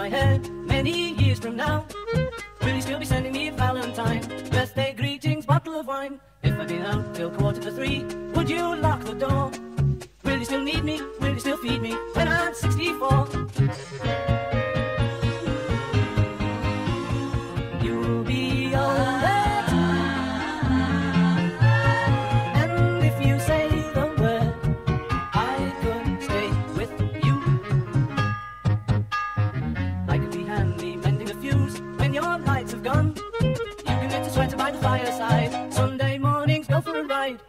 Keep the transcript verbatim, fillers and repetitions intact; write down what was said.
my head many years from now? Will you still be sending me a Valentine, birthday greetings, bottle of wine? If I've been out till quarter to three, would you lock the door? Will you still need me? Will you still feed me when I'm sixty-four?